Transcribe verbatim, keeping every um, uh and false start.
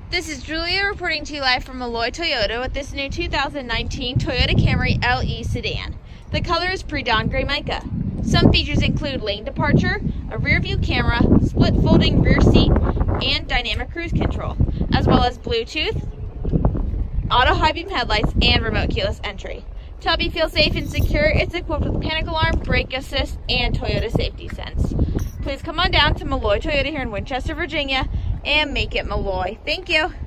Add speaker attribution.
Speaker 1: This is Julia reporting to you live from Malloy Toyota with this new two thousand nineteen Toyota Camry L E Sedan. The color is Predawn Gray Mica. Some features include lane departure, a rear view camera, split folding rear seat, and dynamic cruise control, as well as Bluetooth, auto high beam headlights, and remote keyless entry. To help you feel safe and secure, it's equipped with panic alarm, brake assist, and Toyota Safety Sense. Please come on down to Malloy Toyota here in Winchester, Virginia, and make it Malloy. Thank you.